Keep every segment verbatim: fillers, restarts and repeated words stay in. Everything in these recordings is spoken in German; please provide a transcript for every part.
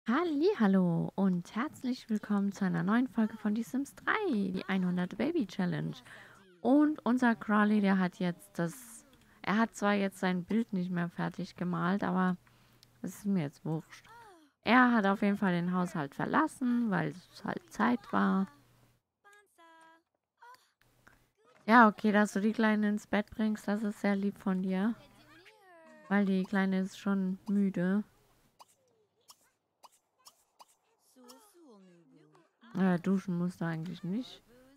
Hallihallo und herzlich willkommen zu einer neuen Folge von Die Sims drei, die hundert Baby Challenge. Und unser Crawley, der hat jetzt das... Er hat zwar jetzt sein Bild nicht mehr fertig gemalt, aber es ist mir jetzt wurscht. Er hat auf jeden Fall den Haushalt verlassen, weil es halt Zeit war. Ja, okay, dass du die Kleine ins Bett bringst, das ist sehr lieb von dir. Weil die Kleine ist schon müde. Äh, duschen musst du eigentlich nicht.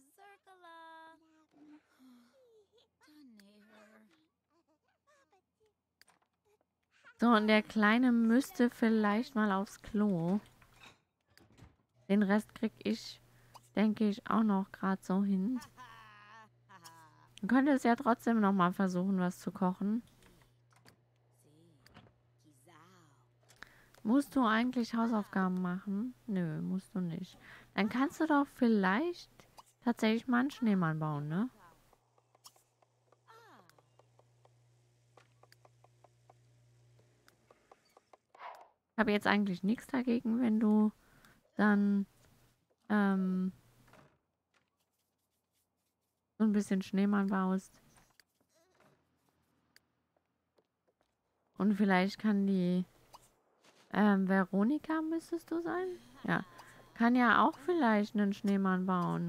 So, und der Kleine müsste vielleicht mal aufs Klo. Den Rest krieg ich, denke ich, auch noch gerade so hin. Du könntest ja trotzdem noch mal versuchen, was zu kochen. Musst du eigentlich Hausaufgaben machen? Nö, musst du nicht. Dann kannst du doch vielleicht tatsächlich mal einen Schneemann bauen, ne? Ich habe jetzt eigentlich nichts dagegen, wenn du dann ähm, so ein bisschen Schneemann baust. Und vielleicht kann die ähm, Veronika, müsstest du sein? Ja. Kann ja auch vielleicht einen Schneemann bauen.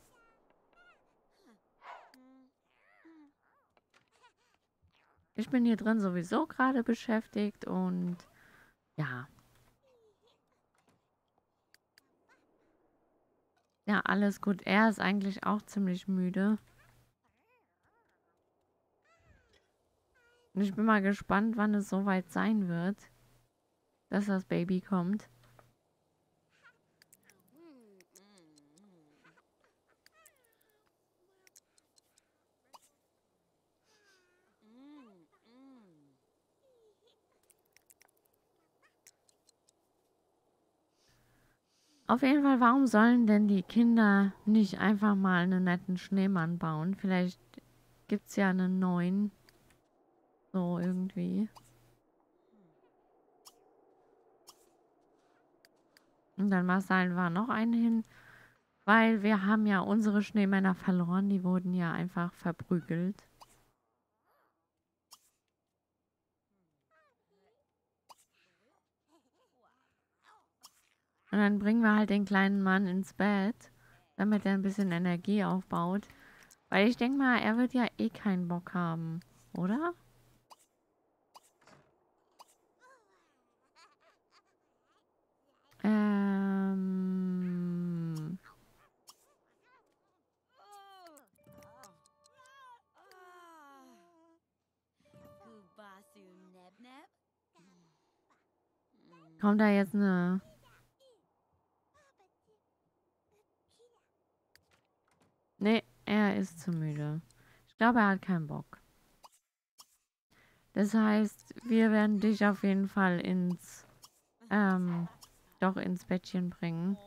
Ich bin hier drin sowieso gerade beschäftigt und ja. Ja, alles gut. Er ist eigentlich auch ziemlich müde. Und ich bin mal gespannt, wann es soweit sein wird, dass das Baby kommt. Auf jeden Fall, warum sollen denn die Kinder nicht einfach mal einen netten Schneemann bauen? Vielleicht gibt es ja einen neuen. So irgendwie. Und dann machst du einfach noch einen hin. Weil wir haben ja unsere Schneemänner verloren. Die wurden ja einfach verprügelt. Und dann bringen wir halt den kleinen Mann ins Bett, damit er ein bisschen Energie aufbaut. Weil ich denke mal, er wird ja eh keinen Bock haben, oder? Ähm... Kommt da jetzt eine... Nee, er ist zu müde. Ich glaube, er hat keinen Bock. Das heißt, wir werden dich auf jeden Fall ins... Ähm... Doch ins Bettchen bringen.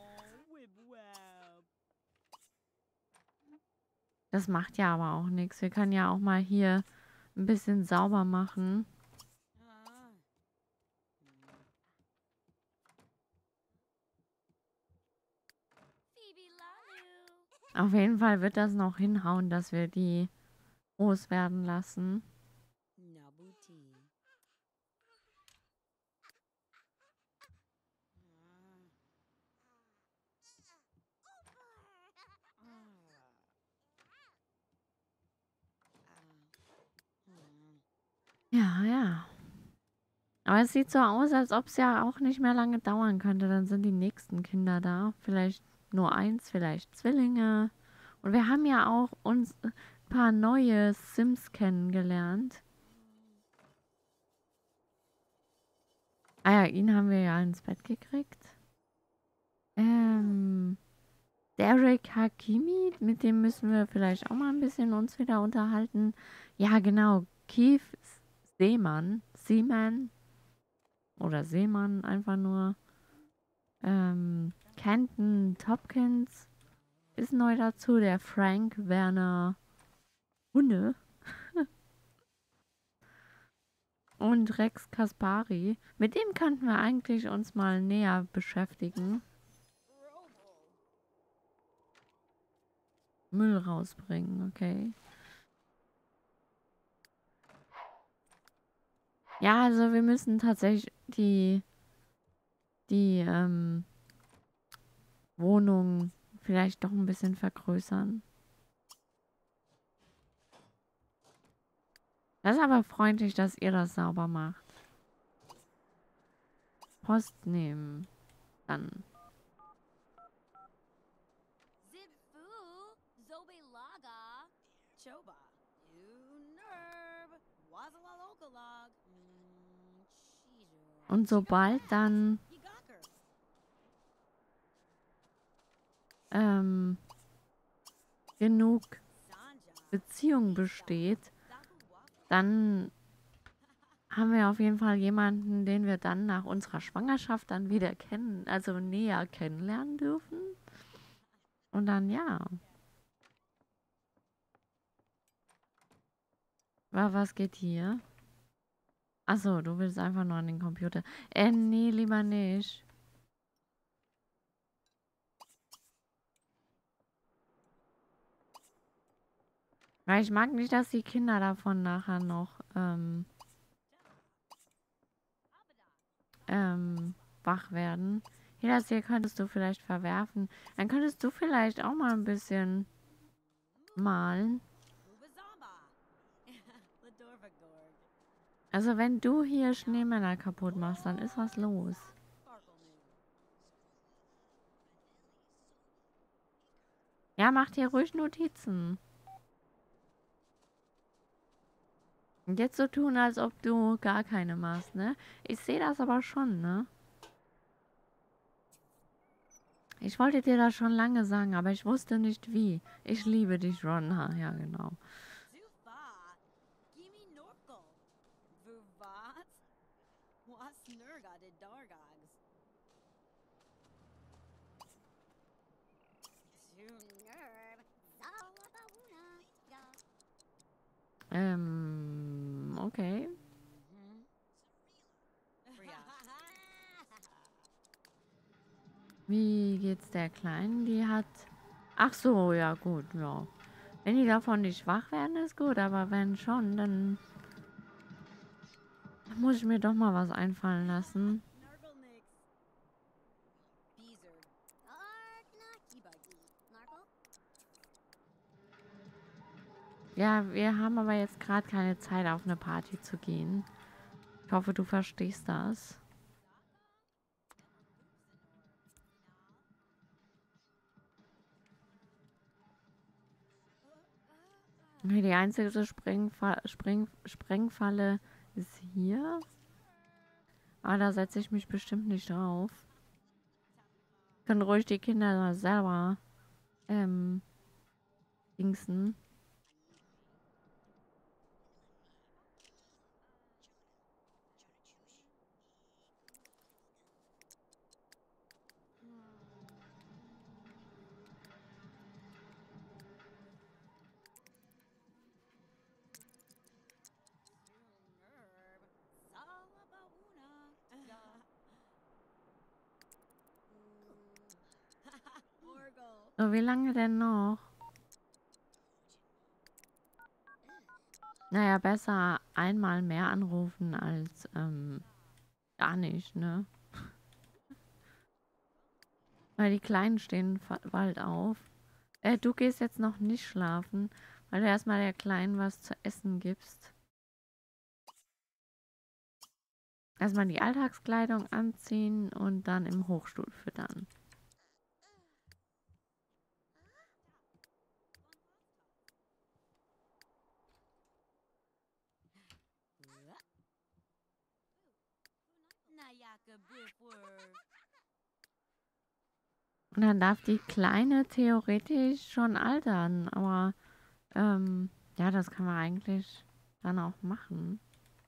Das macht ja aber auch nichts. Wir können ja auch mal hier ein bisschen sauber machen. Auf jeden Fall wird das noch hinhauen, dass wir die groß werden lassen. Ja, ja. Aber es sieht so aus, als ob es ja auch nicht mehr lange dauern könnte. Dann sind die nächsten Kinder da. Vielleicht nur eins, vielleicht Zwillinge. Und wir haben ja auch uns ein paar neue Sims kennengelernt. Ah ja, ihn haben wir ja ins Bett gekriegt. Ähm, Derek Hakimi, mit dem müssen wir vielleicht auch mal ein bisschen uns wieder unterhalten. Ja, genau. Keith Seemann. Seaman. Oder Seemann einfach nur. Ähm, Kenton Topkins ist neu dazu. Der Frank Werner Hunde. Und Rex Kaspari. Mit dem könnten wir eigentlich uns mal näher beschäftigen. Müll rausbringen, okay. Ja, also wir müssen tatsächlich die, die ähm, Wohnung vielleicht doch ein bisschen vergrößern. Das ist aber freundlich, dass ihr das sauber macht. Post nehmen. Dann. Und sobald dann ähm, genug Beziehung besteht, dann haben wir auf jeden Fall jemanden, den wir dann nach unserer Schwangerschaft dann wieder kennen, also näher kennenlernen dürfen. Und dann ja. Was geht hier? Achso, du willst einfach nur an den Computer. Äh, nee, lieber nicht. Weil ich mag nicht, dass die Kinder davon nachher noch ähm, ähm, wach werden. Hier, das hier könntest du vielleicht verwerfen. Dann könntest du vielleicht auch mal ein bisschen malen. Also wenn du hier Schneemänner kaputt machst, dann ist was los. Ja, mach dir ruhig Notizen. Und jetzt so tun, als ob du gar keine machst, ne? Ich sehe das aber schon, ne? Ich wollte dir das schon lange sagen, aber ich wusste nicht wie. Ich liebe dich, Ron. Ha, ja, genau. Ähm, okay. Wie geht's der Kleinen? Die hat... Ach so, ja gut, ja. Wenn die davon nicht wach werden, ist gut. Aber wenn schon, dann muss ich mir doch mal was einfallen lassen. Ja, wir haben aber jetzt gerade keine Zeit, auf eine Party zu gehen. Ich hoffe, du verstehst das. Okay, die einzige Sprengfa Spreng Sprengfalle ist hier. Aber da setze ich mich bestimmt nicht drauf. Können ruhig die Kinder selber ähm, dingsen. So, wie lange denn noch? Naja, besser einmal mehr anrufen als ähm, gar nicht, ne? Weil die Kleinen stehen bald auf. Äh, du gehst jetzt noch nicht schlafen, weil du erstmal der Kleinen was zu essen gibst. Erstmal die Alltagskleidung anziehen und dann im Hochstuhl füttern. Und dann darf die Kleine theoretisch schon altern, aber ähm, ja, das kann man eigentlich dann auch machen.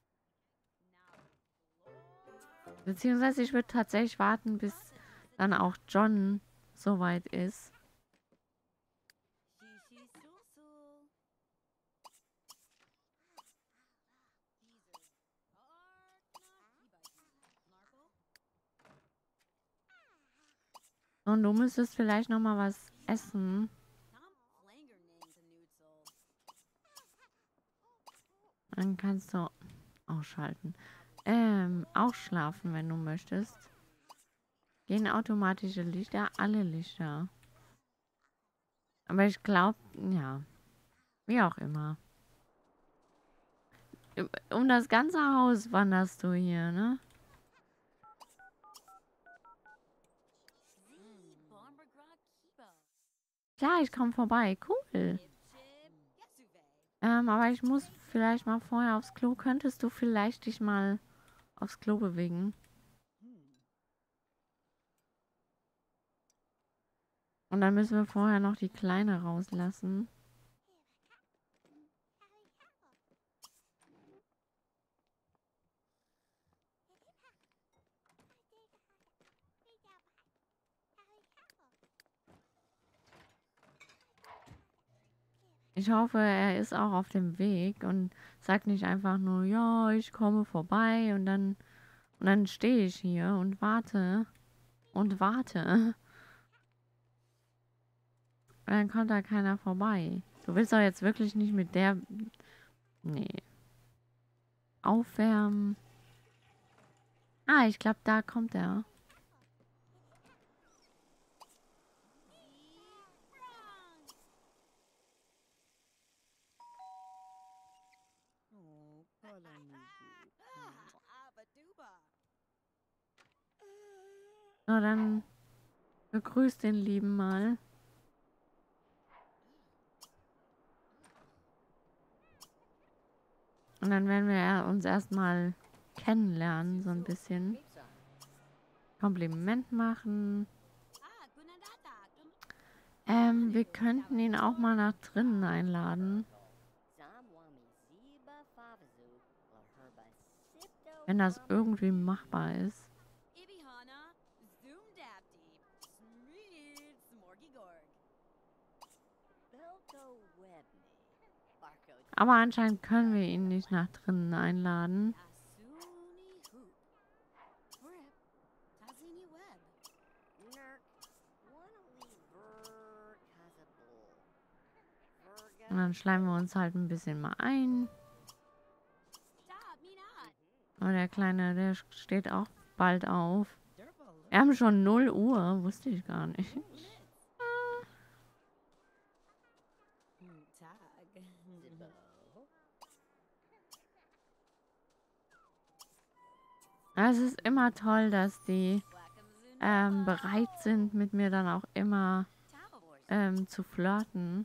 Beziehungsweise ich würde tatsächlich warten, bis dann auch John soweit ist. Und du müsstest vielleicht noch mal was essen. Dann kannst du ausschalten. Ähm, auch schlafen, wenn du möchtest. Gehen automatische Lichter, alle Lichter. Aber ich glaube, ja, wie auch immer. Um das ganze Haus wanderst du hier, ne? Klar, ich komme vorbei. Cool. Ähm, aber ich muss vielleicht mal vorher aufs Klo. Könntest du vielleicht dich mal aufs Klo bewegen? Und dann müssen wir vorher noch die Kleine rauslassen. Ich hoffe, er ist auch auf dem Weg und sagt nicht einfach nur, ja, ich komme vorbei und dann, und dann stehe ich hier und warte und warte. Und dann kommt da keiner vorbei. Du willst doch jetzt wirklich nicht mit der... Nee. Aufwärmen. Ah, ich glaube, da kommt er. Na, dann begrüß den Lieben mal. Und dann werden wir uns erstmal kennenlernen, so ein bisschen. Kompliment machen. Ähm, wir könnten ihn auch mal nach drinnen einladen. Wenn das irgendwie machbar ist. Aber anscheinend können wir ihn nicht nach drinnen einladen. Und dann schleimen wir uns halt ein bisschen mal ein. Oh, der Kleine, der steht auch bald auf. Wir haben schon null Uhr, wusste ich gar nicht. Es ist immer toll, dass die ähm, bereit sind, mit mir dann auch immer ähm, zu flirten.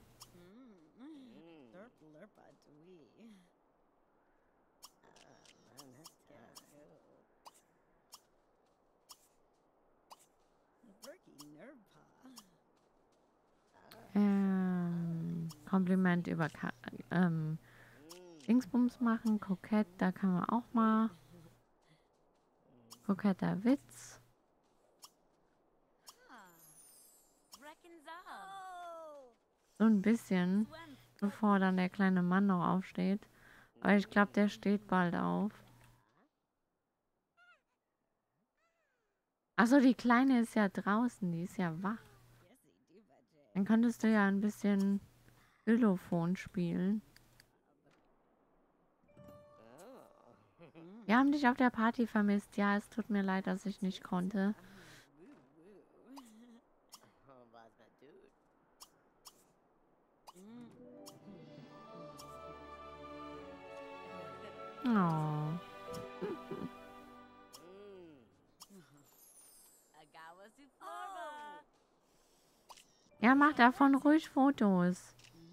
Ähm, Kompliment über Ka ähm, Dingsbums machen, kokett, da kann man auch mal. Koketter Witz. So ein bisschen, bevor dann der kleine Mann noch aufsteht. Aber ich glaube, der steht bald auf. Achso, die Kleine ist ja draußen, die ist ja wach. Dann könntest du ja ein bisschen Xylophon spielen. Wir haben dich auf der Party vermisst. Ja, es tut mir leid, dass ich nicht konnte. Oh. Ja, mach davon ruhig Fotos.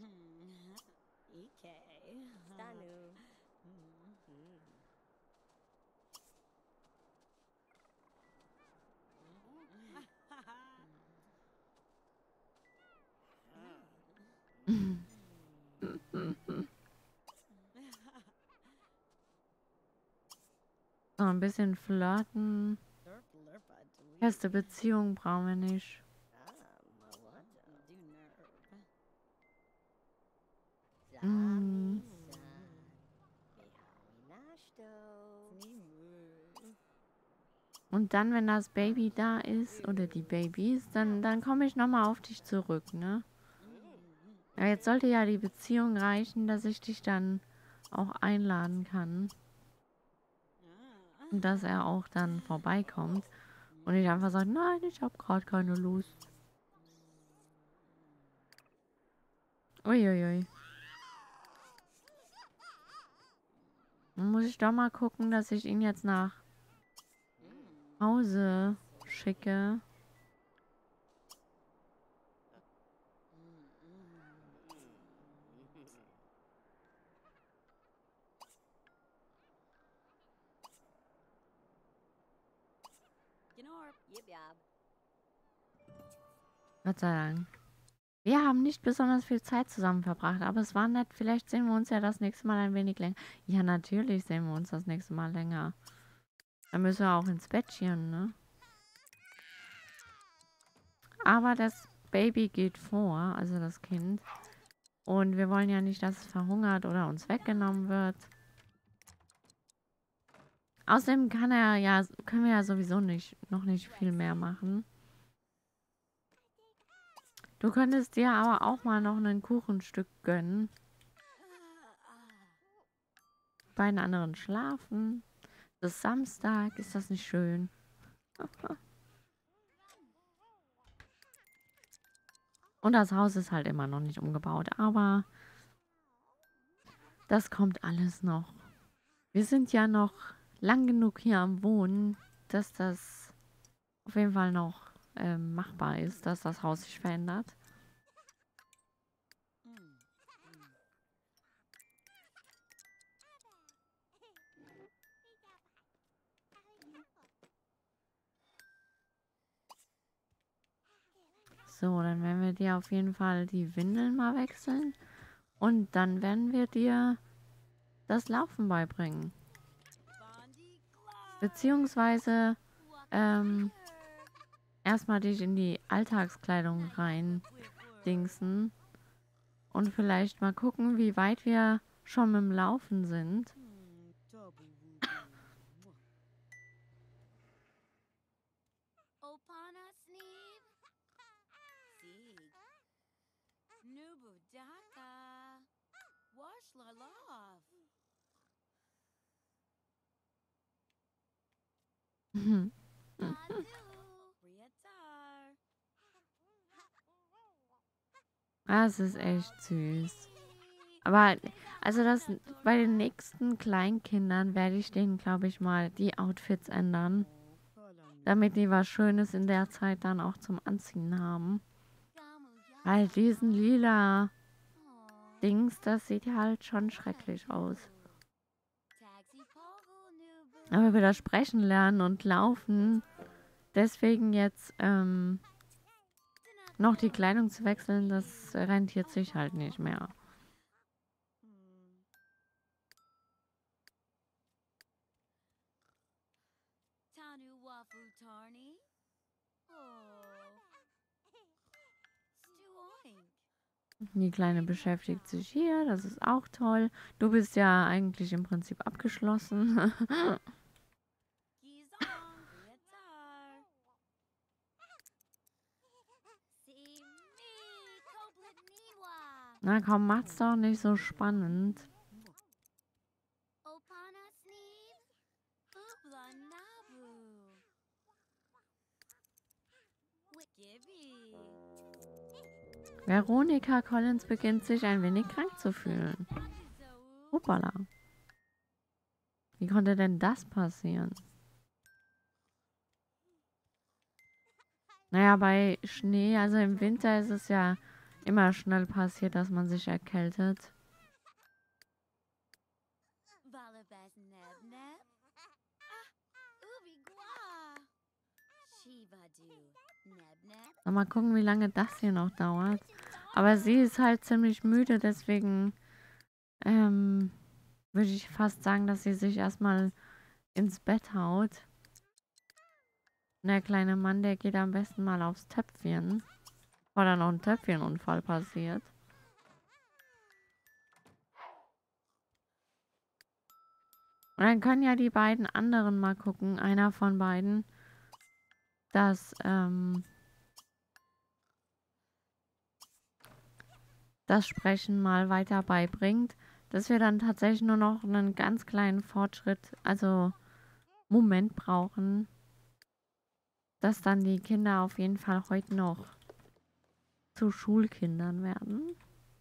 So, ein bisschen flirten. Feste Beziehung brauchen wir nicht. Mm. Und dann, wenn das Baby da ist, oder die Babys, dann, dann komme ich nochmal auf dich zurück, ne? Ja, jetzt sollte ja die Beziehung reichen, dass ich dich dann auch einladen kann. Und dass er auch dann vorbeikommt. Und ich einfach sage, nein, ich habe gerade keine Lust. Uiuiui. Dann muss ich doch mal gucken, dass ich ihn jetzt nach Hause schicke. Gott sei Dank. Wir haben nicht besonders viel Zeit zusammen verbracht, aber es war nett. Vielleicht sehen wir uns ja das nächste Mal ein wenig länger. Ja, natürlich sehen wir uns das nächste Mal länger. Dann müssen wir auch ins Bettchen, ne? Aber das Baby geht vor, also das Kind. Und wir wollen ja nicht, dass es verhungert oder uns weggenommen wird. Außerdem kann er ja, können wir ja sowieso nicht, noch nicht viel mehr machen. Du könntest dir aber auch mal noch ein Kuchenstück gönnen. Beiden anderen schlafen. Es ist Samstag, ist das nicht schön? Und das Haus ist halt immer noch nicht umgebaut, aber das kommt alles noch. Wir sind ja noch lang genug hier am Wohnen, dass das auf jeden Fall noch ähm, machbar ist, dass das Haus sich verändert. So, dann werden wir dir auf jeden Fall die Windeln mal wechseln. Und dann werden wir dir das Laufen beibringen. Beziehungsweise ähm, erstmal dich in die Alltagskleidung rein dingsen. Und vielleicht mal gucken, wie weit wir schon mit dem Laufen sind. Das ist echt süß. Aber, also das, bei den nächsten Kleinkindern werde ich denen, glaube ich, mal die Outfits ändern. Damit die was Schönes in der Zeit dann auch zum Anziehen haben. Weil diesen lila Dings, das sieht ja halt schon schrecklich aus. Aber wir das Sprechen lernen und laufen, deswegen jetzt ähm, noch die Kleidung zu wechseln, das rentiert sich halt nicht mehr. Die Kleine beschäftigt sich hier, das ist auch toll. Du bist ja eigentlich im Prinzip abgeschlossen. Na komm, macht's doch nicht so spannend. Veronica Collins beginnt sich ein wenig krank zu fühlen. Hoppala. Wie konnte denn das passieren? Naja, bei Schnee, also im Winter ist es ja immer schnell passiert, dass man sich erkältet. Mal gucken, wie lange das hier noch dauert. Aber sie ist halt ziemlich müde, deswegen ähm, würde ich fast sagen, dass sie sich erstmal ins Bett haut. Und der kleine Mann, der geht am besten mal aufs Töpfchen, bevor da noch ein Töpfchenunfall passiert. Und dann können ja die beiden anderen mal gucken, einer von beiden, das, ähm, das Sprechen mal weiter beibringt, dass wir dann tatsächlich nur noch einen ganz kleinen Fortschritt, also Moment brauchen, dass dann die Kinder auf jeden Fall heute noch zu Schulkindern werden.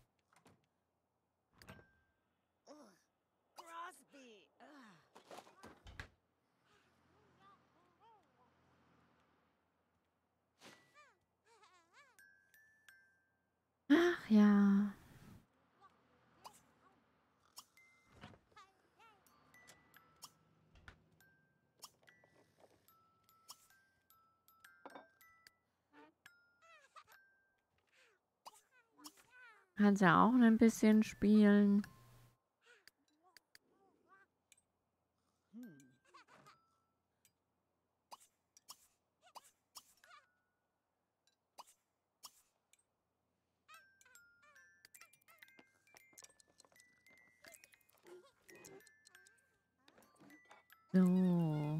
Ach ja. Kannst ja auch ein bisschen spielen. So.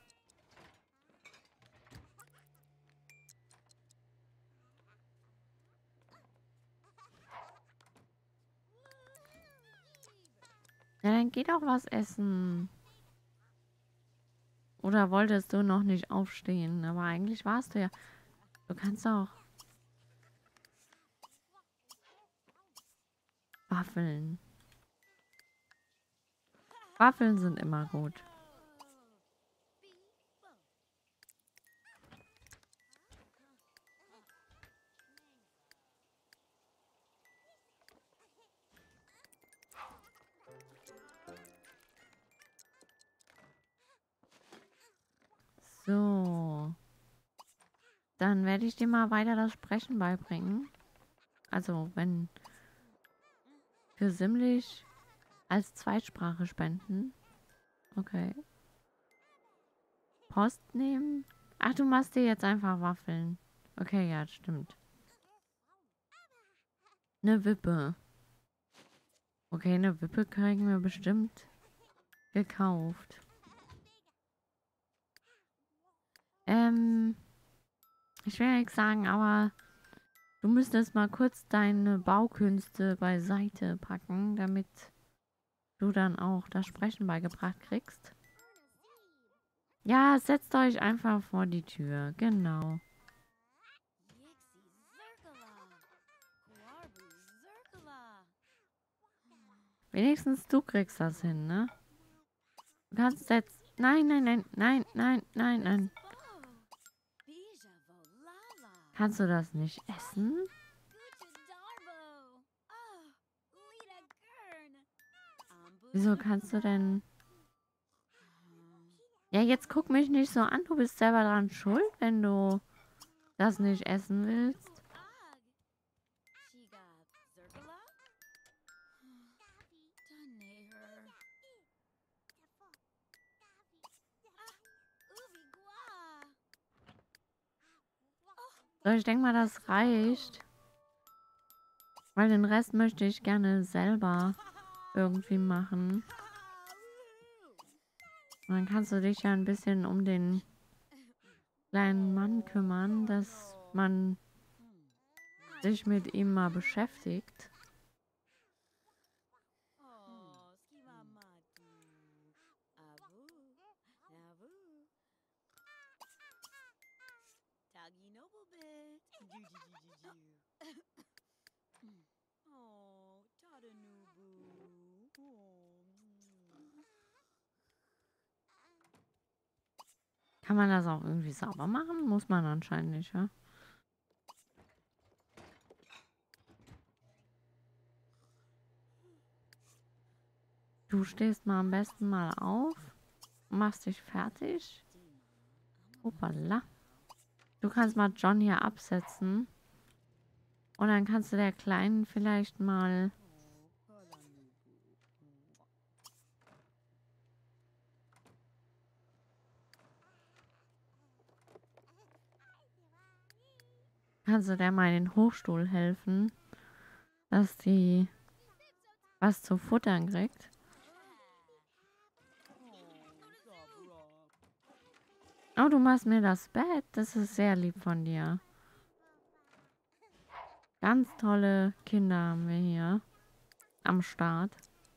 Ja, dann geh doch was essen. Oder wolltest du noch nicht aufstehen? Aber eigentlich warst du ja. Du kannst auch Waffeln. Waffeln sind immer gut. So. Dann werde ich dir mal weiter das Sprechen beibringen. Also, wenn für Simlish als Zweitsprache spenden. Okay. Post nehmen. Ach, du machst dir jetzt einfach Waffeln. Okay, ja, stimmt. Eine Wippe. Okay, eine Wippe kriegen wir bestimmt gekauft. Ähm, ich will nichts sagen, aber du müsstest mal kurz deine Baukünste beiseite packen, damit du dann auch das Sprechen beigebracht kriegst. Ja, setzt euch einfach vor die Tür. Genau. Wenigstens du kriegst das hin, ne? Du kannst jetzt... Nein, nein, nein, nein, nein, nein, nein. Kannst du das nicht essen? Wieso kannst du denn... Ja, jetzt guck mich nicht so an. Du bist selber dran schuld, wenn du das nicht essen willst. So, ich denke mal, das reicht. Weil den Rest möchte ich gerne selber irgendwie machen. Und dann kannst du dich ja ein bisschen um den kleinen Mann kümmern, dass man sich mit ihm mal beschäftigt. Kann man das auch irgendwie sauber machen? Muss man anscheinend nicht, ja? Du stehst mal am besten mal auf, machst dich fertig. Hoppala. Du kannst mal John hier absetzen. Und dann kannst du der Kleinen vielleicht mal... Kannst du der mal in den Hochstuhl helfen, dass die was zu futtern kriegt? Oh, du machst mir das Bett. Das ist sehr lieb von dir. Ganz tolle Kinder haben wir hier am Start.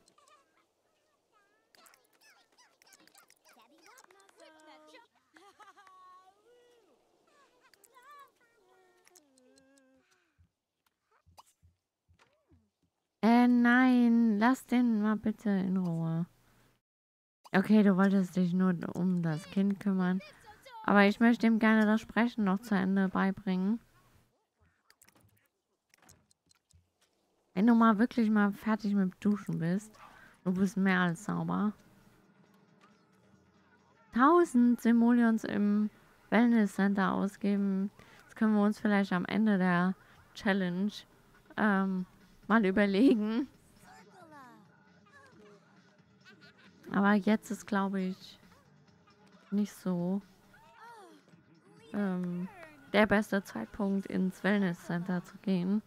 Äh, nein. Lass den mal bitte in Ruhe. Okay, du wolltest dich nur um das Kind kümmern. Aber ich möchte ihm gerne das Sprechen noch zu Ende beibringen. Wenn du mal wirklich mal fertig mit Duschen bist. Du bist mehr als sauber. tausend Simoleons im Wellness Center ausgeben. Das können wir uns vielleicht am Ende der Challenge ähm, mal überlegen. Aber jetzt ist, glaube ich, nicht so ähm, der beste Zeitpunkt ins Wellness Center zu gehen.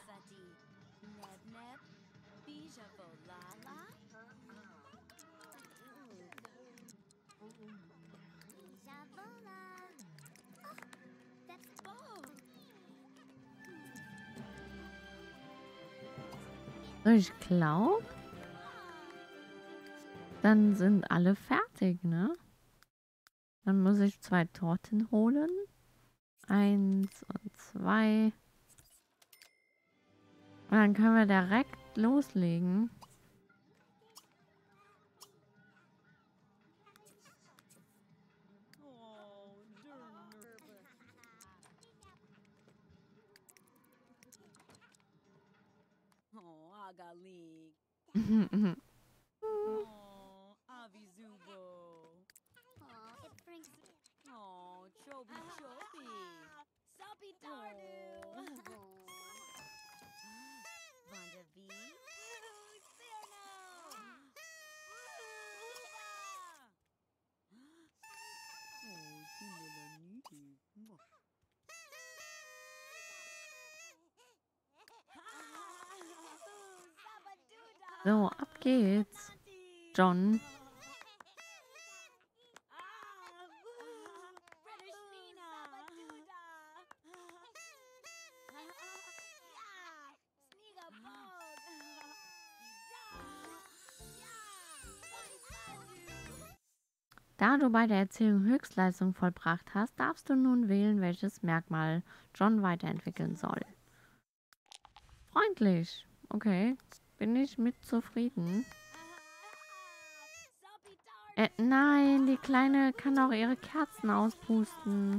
So, ich glaube, dann sind alle fertig, ne? Dann muss ich zwei Torten holen. Eins und zwei. Und dann können wir direkt loslegen. So, ab geht's. John. Da du bei der Erzählung Höchstleistung vollbracht hast, darfst du nun wählen, welches Merkmal John weiterentwickeln soll. Freundlich. Okay. Bin ich mit zufrieden. Äh, nein, die Kleine kann auch ihre Kerzen auspusten.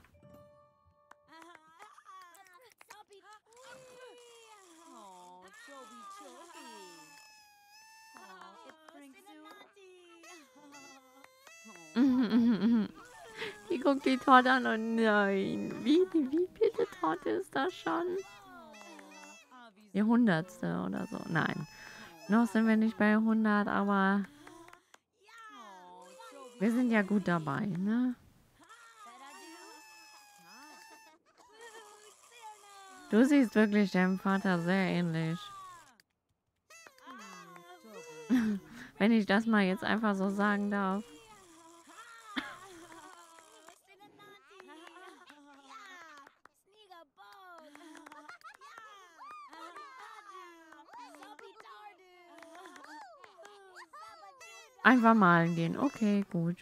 Die guckt die Torte an und nein. Wie, wie, wie viele Torte ist das schon? Die hundertste oder so. Nein. Noch sind wir nicht bei hundert, aber wir sind ja gut dabei, ne? Du siehst wirklich deinem Vater sehr ähnlich. Wenn ich das mal jetzt einfach so sagen darf. Einfach malen gehen. Okay, gut.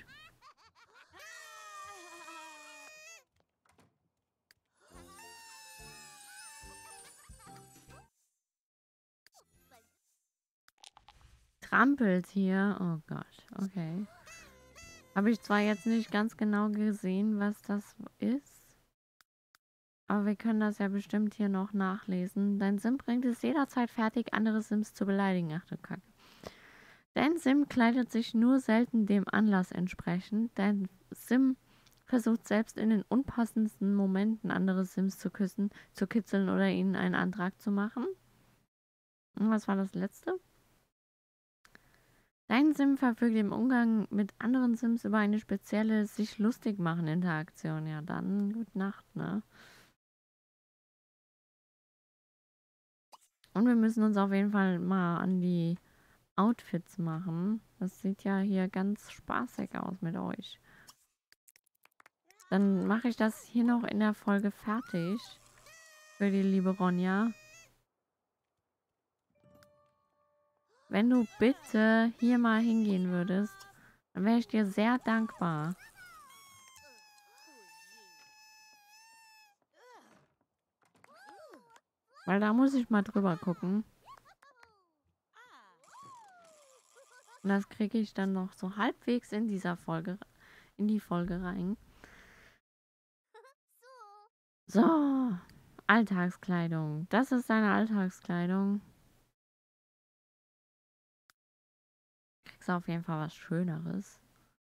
Trampelt hier. Oh Gott, okay. Habe ich zwar jetzt nicht ganz genau gesehen, was das ist. Aber wir können das ja bestimmt hier noch nachlesen. Dein Sim bringt es jederzeit fertig, andere Sims zu beleidigen. Ach du Kacke. Dein Sim kleidet sich nur selten dem Anlass entsprechend. Dein Sim versucht selbst in den unpassendsten Momenten andere Sims zu küssen, zu kitzeln oder ihnen einen Antrag zu machen. Und was war das letzte? Dein Sim verfügt im Umgang mit anderen Sims über eine spezielle sich lustig machen Interaktion. Ja, dann gute Nacht, ne? Und wir müssen uns auf jeden Fall mal an die Outfits machen. Das sieht ja hier ganz spaßig aus mit euch. Dann mache ich das hier noch in der Folge fertig. Für die liebe Ronja. Wenn du bitte hier mal hingehen würdest, dann wäre ich dir sehr dankbar. Weil da muss ich mal drüber gucken. Und das kriege ich dann noch so halbwegs in dieser Folge, in die Folge rein. So, Alltagskleidung. Das ist deine Alltagskleidung. Kriegst du auf jeden Fall was Schöneres.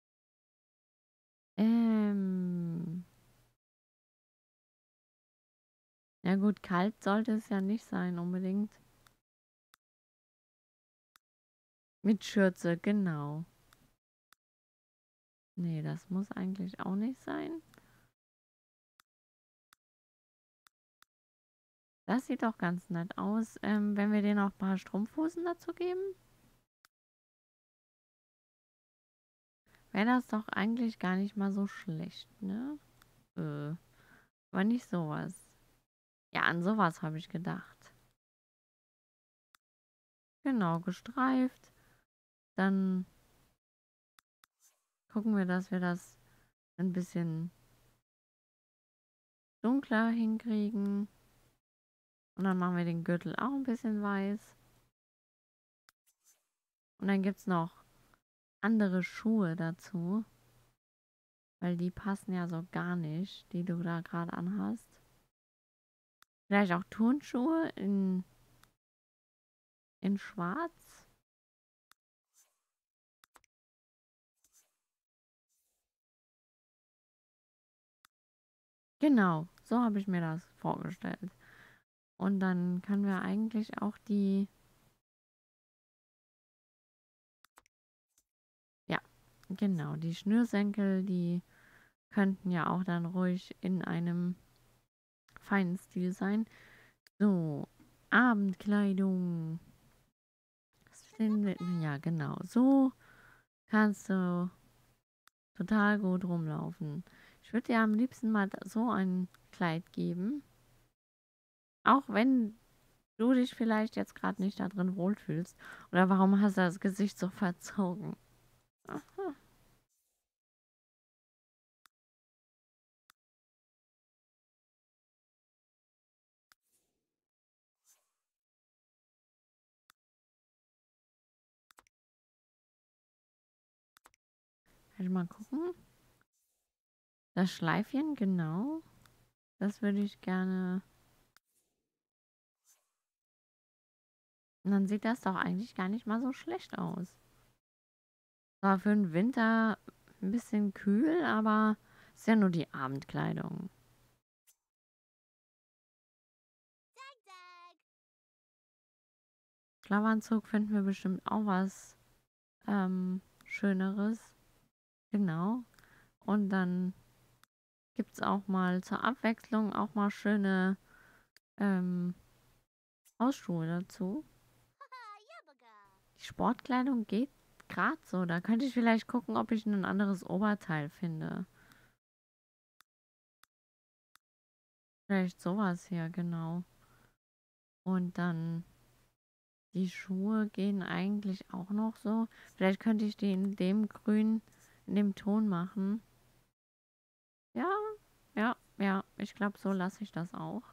Ähm. Ja gut, kalt sollte es ja nicht sein unbedingt. Mit Schürze, genau. Nee, das muss eigentlich auch nicht sein. Das sieht doch ganz nett aus. Ähm, wenn wir denen auch ein paar Strumpfhosen dazu geben, wäre das doch eigentlich gar nicht mal so schlecht, ne? Äh, aber nicht sowas. Ja, an sowas habe ich gedacht. Genau, gestreift. Dann gucken wir, dass wir das ein bisschen dunkler hinkriegen. Und dann machen wir den Gürtel auch ein bisschen weiß. Und dann gibt es noch andere Schuhe dazu. Weil die passen ja so gar nicht, die du da gerade anhast. Vielleicht auch Turnschuhe in, in schwarz. Genau, so habe ich mir das vorgestellt. Und dann können wir eigentlich auch die, ja, genau, die Schnürsenkel, die könnten ja auch dann ruhig in einem feinen Stil sein. So, Abendkleidung. Was findet, ja, genau, so kannst du total gut rumlaufen. Ich würde dir am liebsten mal so ein Kleid geben. Auch wenn du dich vielleicht jetzt gerade nicht da drin wohlfühlst. Oder warum hast du das Gesicht so verzogen? Aha. Kann ich mal gucken? Das Schleifchen, genau. Das würde ich gerne. Und dann sieht das doch eigentlich gar nicht mal so schlecht aus. War für den Winter ein bisschen kühl, aber ist ja nur die Abendkleidung. Schlafanzug finden wir bestimmt auch was ähm, Schöneres. Genau. Und dann gibt es auch mal zur Abwechslung auch mal schöne ähm, Hausschuhe dazu. Die Sportkleidung geht gerade so. Da könnte ich vielleicht gucken, ob ich ein anderes Oberteil finde. Vielleicht sowas hier, genau. Und dann die Schuhe gehen eigentlich auch noch so. Vielleicht könnte ich die in dem Grün, in dem Ton machen. Ja, ja, ja. Ich glaube, so lasse ich das auch.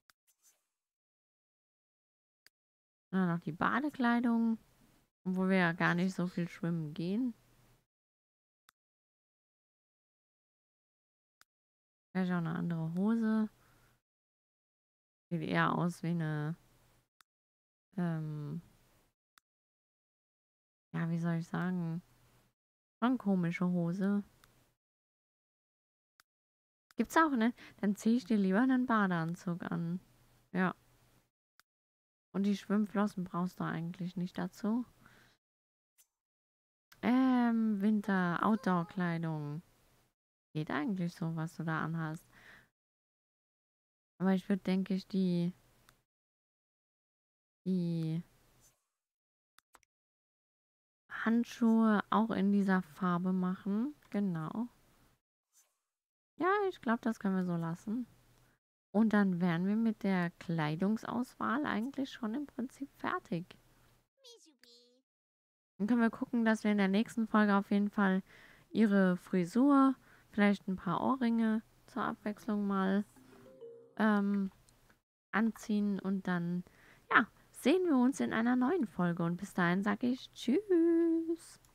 Und dann noch die Badekleidung, obwohl wir ja gar nicht so viel schwimmen gehen. Vielleicht auch eine andere Hose. Sieht eher aus wie eine, ähm, ja, wie soll ich sagen, schon komische Hose. Gibt's auch, ne? Dann ziehe ich dir lieber einen Badeanzug an. Ja. Und die Schwimmflossen brauchst du eigentlich nicht dazu. Ähm, Winter, Outdoor-Kleidung. Geht eigentlich so, was du da anhast. Aber ich würde, denke ich, die, die Handschuhe auch in dieser Farbe machen. Genau. Ja, ich glaube, das können wir so lassen. Und dann wären wir mit der Kleidungsauswahl eigentlich schon im Prinzip fertig. Dann können wir gucken, dass wir in der nächsten Folge auf jeden Fall ihre Frisur, vielleicht ein paar Ohrringe zur Abwechslung mal ähm, anziehen. Und dann, ja, sehen wir uns in einer neuen Folge. Und bis dahin sage ich Tschüss.